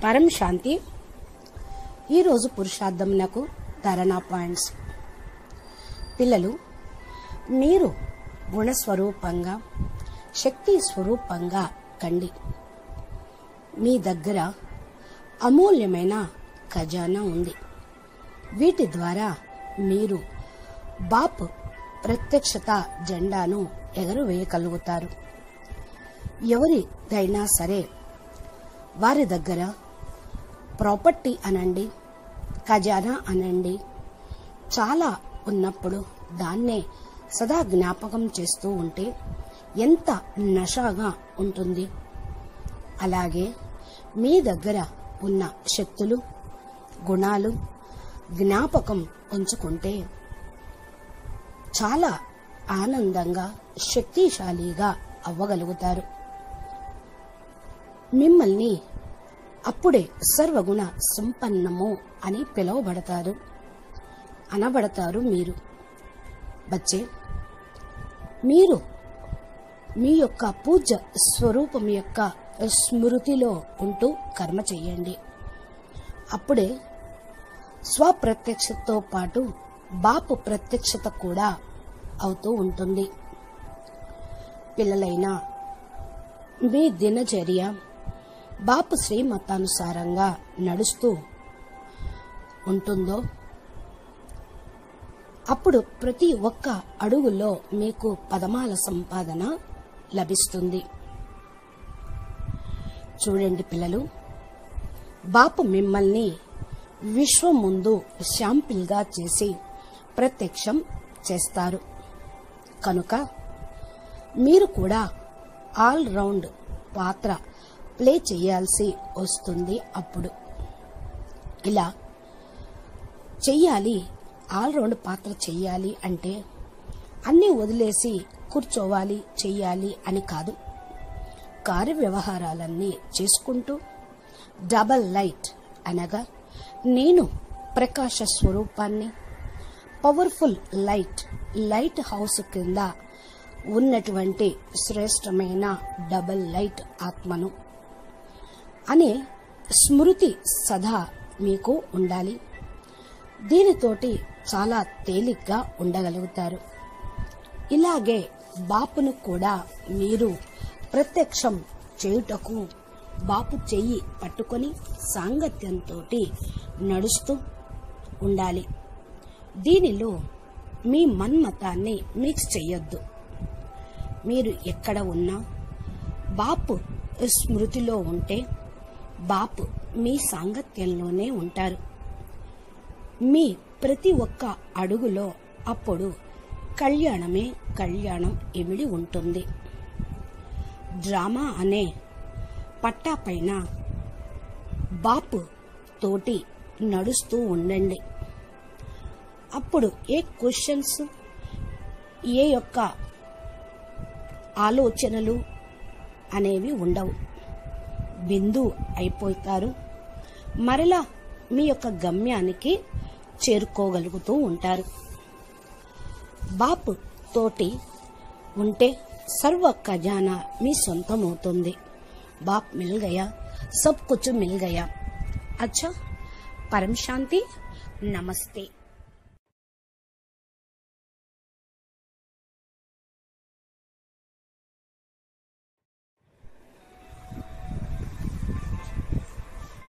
పరం శాంతి. ఈరోజు పురుషార్థమునకు ధారణా పాయింట్స్. పిల్లలు, మీరు గుణస్వరూపంగా శక్తి స్వరూపంగా కండి. మీ దగ్గర అమూల్యమైన ఖజానా ఉంది. వీటి ద్వారా మీరు బాప్ ప్రత్యక్షత జెండాను ఎగరవేయగలుగుతారు. ఎవరిదైనా సరే వారి దగ్గర ప్రాపర్టీ అనండి, ఖజానా అనండి, చాలా ఉన్నప్పుడు దాన్నే సదా జ్ఞాపకం చేస్తూ ఉంటే ఎంత నషాగా ఉంటుంది. అలాగే మీ దగ్గర ఉన్న శక్తులు, గుణాలు జ్ఞాపకం ఉంచుకుంటే చాలా ఆనందంగా శక్తిశాలిగా అవ్వగలుగుతారు. మిమ్మల్ని అప్పుడే సర్వగుణ సంపన్నము అని అనబడతారు మీరు. బచ్చే, మీరు మీ యొక్క పూజ్య స్వరూపం యొక్క స్మృతిలో ఉంటూ కర్మ చెయ్యండి. అప్పుడే స్వప్రత్యక్షతతో పాటు బాపు ప్రత్యక్షత కూడా అవుతూ ఉంటుంది. పిల్లలైనా మీ దినచర్య బాపు శ్రీమతానుసారంగా నడుస్తూ ఉంటుందో అప్పుడు ప్రతి ఒక్క అడుగులో మీకు పదమాల సంపాదన లభిస్తుంది. చూడండి పిల్లలు, బాపు మిమ్మల్ని విశ్వం ముందు శాంపిల్ గా చేసి ప్రత్యక్షం చేస్తారు. కనుక మీరు కూడా ఆల్ రౌండ్ పాత్ర ప్లే చేయాల్సి వస్తుంది. అప్పుడు ఇలా చెయ్యాలి, ఆల్ రౌండ్ పాత్ర చెయ్యాలి అంటే అన్నీ వదిలేసి కూర్చోవాలి చెయ్యాలి అని కాదు. కార్య వ్యవహారాలన్నీ చేసుకుంటూ డబల్ లైట్ అనగా నేను ప్రకాశ స్వరూపాన్ని, పవర్ఫుల్ లైట్ హౌస్ కింద ఉన్నటువంటి శ్రేష్టమైన డబల్ లైట్ ఆత్మను అనే స్మృతి సదా మీకు ఉండాలి. దీనితోటి చాలా తేలిగ్గా ఉండగలుగుతారు. ఇలాగే బాపును కూడా మీరు ప్రత్యక్షం చేయుటకు బాపు చెయ్యి పట్టుకొని సాంగత్యంతో నడుస్తూ ఉండాలి. దీనిలో మీ మన్మతాన్ని మిక్స్ చెయ్యొద్దు. మీరు ఎక్కడ ఉన్నా బాపు స్మృతిలో ఉంటే బాపు మీ సాంగత్యంలోనే ఉంటారు. మీ ప్రతి ఒక్క అడుగులో అప్పుడు కళ్యాణం ఇమిడి ఉంటుంది. డ్రామా అనే పట్టా పైన బాపు తోటి నడుస్తూ ఉండండి. అప్పుడు ఏ క్వశ్చన్స్, ఏ యొక్క ఆలోచనలు అనేవి ఉండవు. బిందు అయిపోతారు. మరలా మీ యొక్క గమ్యానికి చేరుకోగలుగుతూ ఉంటారు. బాపు తోటి ఉంటే సర్వ ఖజానా మీ సొంతమవుతుంది. బాప్ మిల్ గయా, సబ్ కుచ్ మిల్ గయా. అచ్చా, పరం శాంతి. నమస్తే.